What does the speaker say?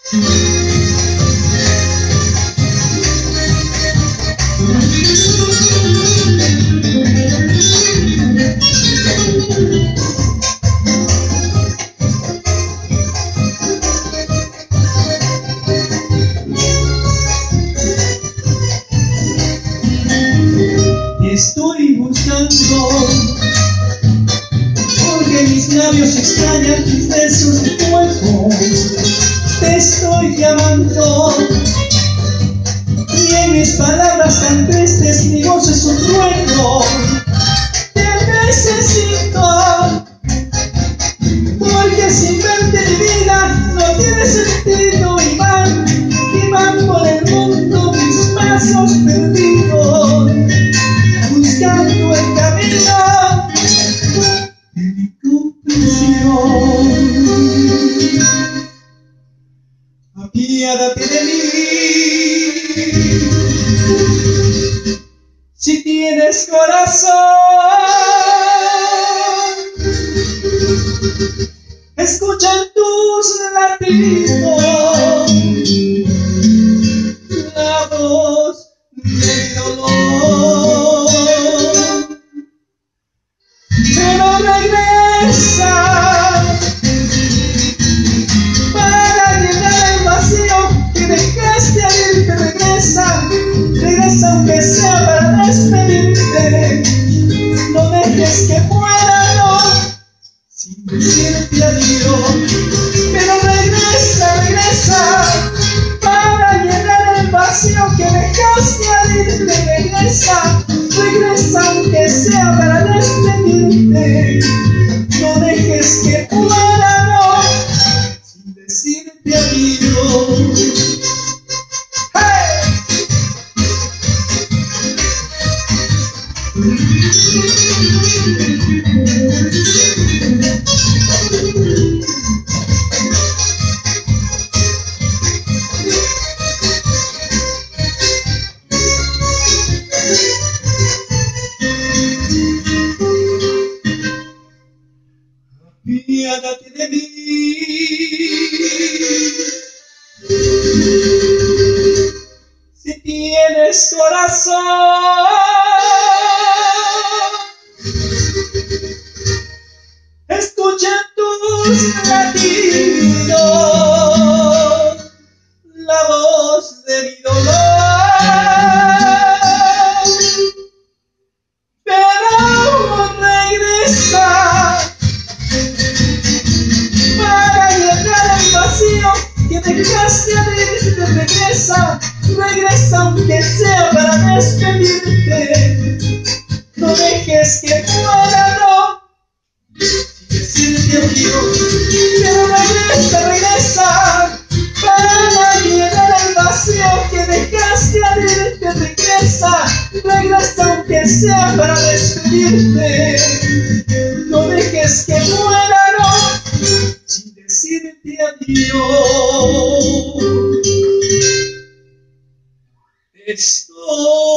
Estoy buscando, porque mis labios extrañan tus besos de fuego. Te estoy llamando, y en mis palabras tan tristes mi voz es un ruego. Te necesito, porque sin verte mi vida no tiene sentido. Y van por el mundo mis pasos perdidos, buscando el camino de mi comprensión. Apiádate de mí, si tienes corazón. Escucha tus latidos, la voz del dolor. Pero regresa para llenar el vacío que dejaste al irte. Regresa, regresa aunque sea para despedirte. No dejes que muera, no, sin decirte adiós. Pero regresa, regresa para llenar el vacío que dejaste al irte. Regresa, regresa aunque sea para despedirte. No dejes que muera, no, sin decirte adiós. ¡Hey! Apiádate de mí, si tienes corazón. Escucha tus latidos, la voz de mi dolor. Pero regresa para llenar el vacío que dejaste al irte. Regresa, regresa aunque sea para despedirte. No dejes que muera, no, sin decirte adiós. Pero regresa, regresa para llenar el vacío que dejaste al irte. Regresa, regresa aunque sea para despedirte. No dejes que muera, no, sin decirte adiós. Estoy